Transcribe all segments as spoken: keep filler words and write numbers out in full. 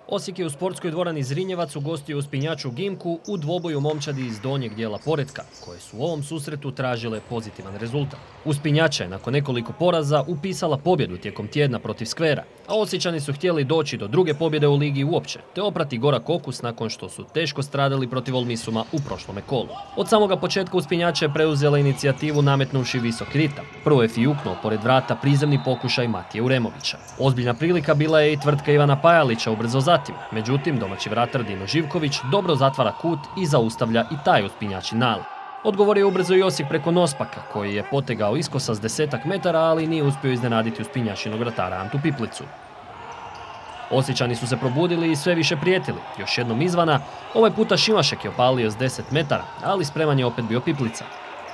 Osijek je u sportskoj dvorani Zrinjevac ugostio uspinjaču Gimku u dvoboju momčadi iz donjeg dijela Poretka, koje su u ovom susretu tražile pozitivan rezultat. Uspinjača je nakon nekoliko poraza upisala pobjedu tijekom tjedna protiv Skvera, a Osječani su htjeli doći do druge pobjede u ligi uopće, te oprati gorak okus nakon što su teško stradali protiv Olmisuma u prošlome kolu. Od samoga početka Uspinjača je preuzela inicijativu nametnuvši visok ritam. Prvo je fijuknuo pored vrata prizemni pokušaj Matije Uremovića. Ozbiljna prilika bila je i tvrtka Ivana Pajalića ubrzo zatim, međutim domaći vratar Dino Živković dobro zatvara kut i zaustavlja i taj uspinjačin nalet. Odgovorio je ubrzo i Osijek preko Nospaka, koji je potegao iskosa s desetak metara, ali nije uspio iznenaditi uspinjačinog vratara Antu Piplicu. Osječani su se probudili i sve više prijetili. Još jednom izvana, ovaj puta Šimašek je opalio s deset metara, ali spreman je opet bio Piplica.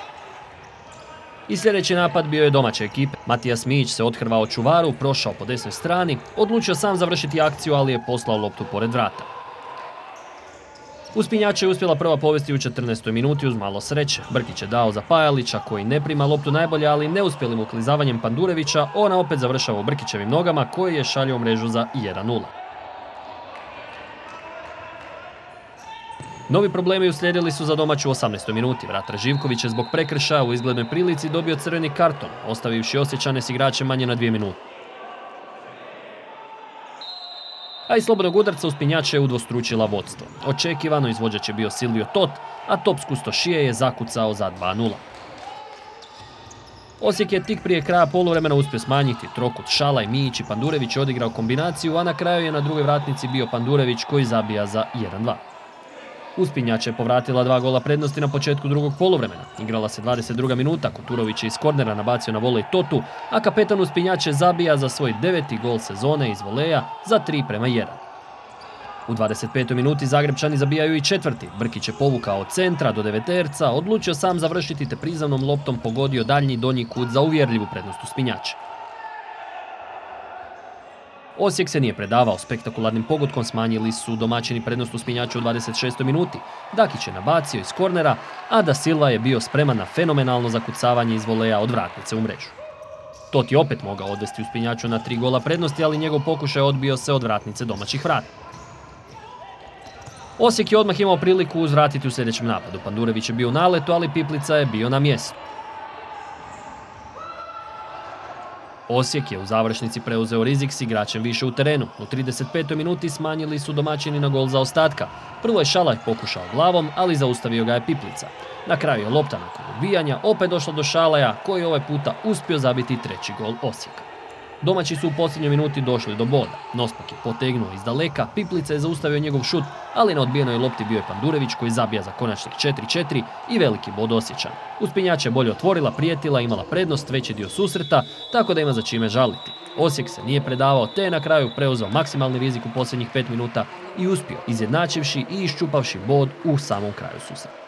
I sljedeći napad bio je domaće ekipe. Matija Smijić se othrvao čuvaru, prošao po desnoj strani, odlučio sam završiti akciju, ali je poslao loptu pored vrata. Uspinjača je uspjela prva povesti u četrnaestoj minuti uz malo sreće. Brkić je dao za Pajalića, koji ne prima loptu najbolje, ali neuspjelim uklizavanjem Pandurevića, ona opet završava u Brkićevim nogama, koji je šalio u mrežu za jedan nula. Novi problemi uslijedili su za domaću u osamnaestoj minuti. Vratar Živković je zbog prekršaja u izglednoj prilici dobio crveni karton, ostavivši Osječane s igračem manje na dvije minute. A iz slobodnog udarca Uspinjača je udvostručila vodstvo. Očekivano izvođač je bio Silvio Tot, a top s Kustošije je zakucao za dva nula. Osijek je tik prije kraja poluvremena uspio smanjiti trokut. Šalaj, Mijić i Pandurević je odigrao kombinaciju, a na kraju je na drugoj vratnici bio Pandurević koji zabija za jedan dva. Uspinjača je povratila dva gola prednosti na početku drugog poluvremena. Igrala se dvadeset druga minuta, Koturović je iz kornera nabacio na volej Totu, a kapetan Uspinjače zabija za svoj deveti gol sezone iz voleja za tri prema jedan. U dvadeset petoj minuti Zagrebčani zabijaju i četvrti. Brkić je povukao od centra do deveterca, odlučio sam završiti te prizemnom loptom pogodio daljnji donji kut za uvjerljivu prednost Uspinjače. Osijek se nije predavao, spektakularnim pogodkom smanjili su domaćini prednost Uspinjača u dvadeset šestoj minuti. Dakić je nabacio iz kornera, a Da Silva je bio spreman na fenomenalno zakucavanje iz voleja od vratnice u mrežu. Tot je opet mogao odvesti Uspinjaču na tri gola prednosti, ali njegov pokušaj odbio se od vratnice domaćih vrata. Osijek je odmah imao priliku uzvratiti u sljedećem napadu. Pandurević je bio u naletu, ali Piplica je bio na mjestu. Osijek je u završnici preuzeo rizik s igračem više u terenu. U trideset petoj minuti smanjili su domaćini na gol zaostatka. Prvo je Šalaj pokušao glavom, ali zaustavio ga je Piplica. Na kraju je lopta nakon odbijanja opet došla do Šalaja, koji je ovaj puta uspio zabiti treći gol Osijeka. Domaći su u posljednjoj minuti došli do boda. Nospak je potegnuo iz daleka, Piplica je zaustavio njegov šut, ali na odbijenoj lopti bio je Pandurević koji zabija za konačnih četiri četiri i veliki bod Osječana. Uspinjača je bolje otvorila, prijetila, imala prednost veći dio susreta, tako da ima za čime žaliti. Osijek se nije predavao, te je na kraju preuzeo maksimalni rizik u posljednjih pet minuta i uspio, izjednačivši i iščupavši bod u samom kraju susreta.